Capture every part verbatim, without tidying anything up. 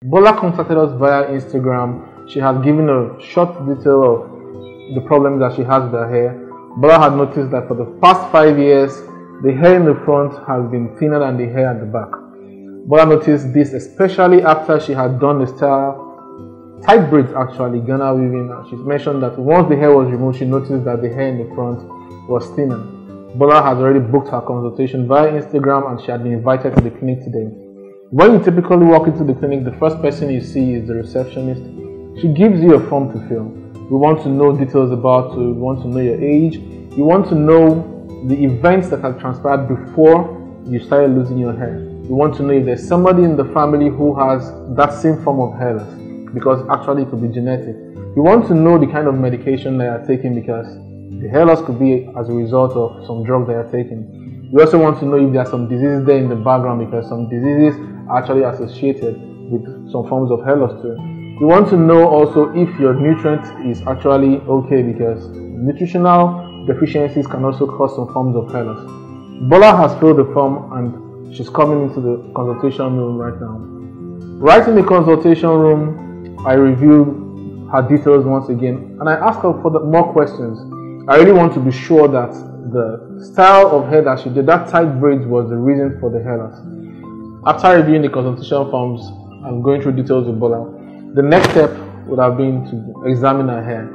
Bola contacted us via Instagram. She had given a short detail of the problems that she has with her hair. Bola had noticed that for the past five years, the hair in the front has been thinner than the hair at the back. Bola noticed this especially after she had done the style tight braids, actually Ghana weaving. She mentioned that once the hair was removed, she noticed that the hair in the front was thinner. Bola had already booked her consultation via Instagram and she had been invited to the clinic today. When you typically walk into the clinic, the first person you see is the receptionist. She gives you a form to fill. We want to know details about you, we want to know your age, we want to know the events that have transpired before you started losing your hair. We want to know if there's somebody in the family who has that same form of hair loss, because actually it could be genetic. We want to know the kind of medication they are taking, because the hair loss could be as a result of some drugs they are taking. We also want to know if there are some diseases there in the background, because some diseases are actually associated with some forms of hair loss too. We want to know also if your nutrient is actually okay, because nutritional deficiencies can also cause some forms of hair loss. Bola has filled the form and she's coming into the consultation room right now. Right in the consultation room, I reviewed her details once again and I asked her for the, more questions. I really want to be sure that the style of hair that she did, that tight braids, was the reason for the hair loss. After reviewing the consultation forms and going through details with Bola, the next step would have been to examine her hair.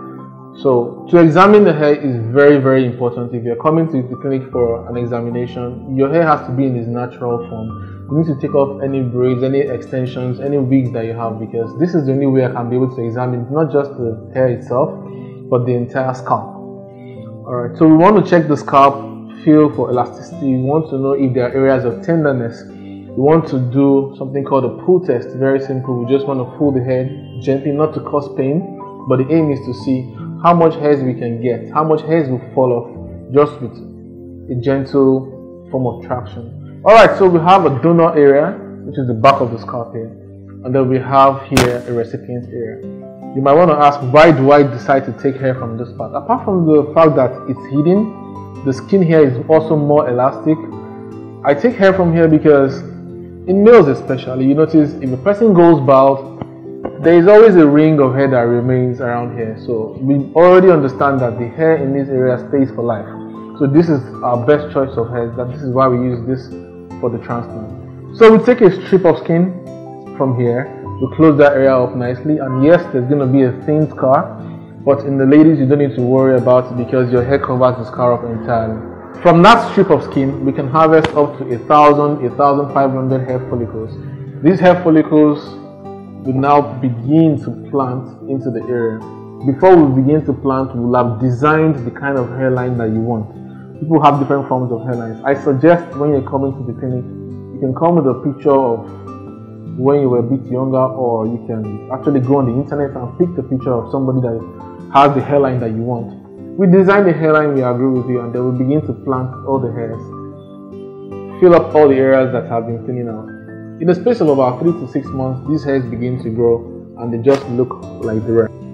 So to examine the hair is very very important. If you're coming to the clinic for an examination, your hair has to be in its natural form. You need to take off any braids, any extensions, any wigs that you have, because this is the only way I can be able to examine not just the hair itself, but the entire scalp. Alright, so we want to check the scalp, feel for elasticity. We want to know if there are areas of tenderness. We want to do something called a pull test. Very simple. We just want to pull the hair gently, not to cause pain, but the aim is to see how much hairs we can get, how much hairs will fall off just with a gentle form of traction. Alright, so we have a donor area, which is the back of the scalp here, and then we have here a recipient area. You might want to ask, why do I decide to take hair from this part? Apart from the fact that it's hidden, the skin here is also more elastic. I take hair from here because in males especially, you notice if a person goes bald, there is always a ring of hair that remains around here. So we already understand that the hair in this area stays for life. So this is our best choice of hair. That this is why we use this for the transplant. So we take a strip of skin from here. We close that area up nicely. And yes, there's going to be a thin scar. But in the ladies, you don't need to worry about it because your hair covers the scar up entirely. From that strip of skin, we can harvest up to a thousand, a thousand five hundred hair follicles. These hair follicles will now begin to plant into the area. Before we begin to plant, we will have designed the kind of hairline that you want. People have different forms of hairlines. I suggest when you're coming to the clinic, you can come with a picture of when you were a bit younger, or you can actually go on the internet and pick the picture of somebody that has the hairline that you want. We design the hairline, we agree with you, and then we begin to plant all the hairs. Fill up all the areas that have been thinning out. In the space of about three to six months, these hairs begin to grow and they just look like the rest.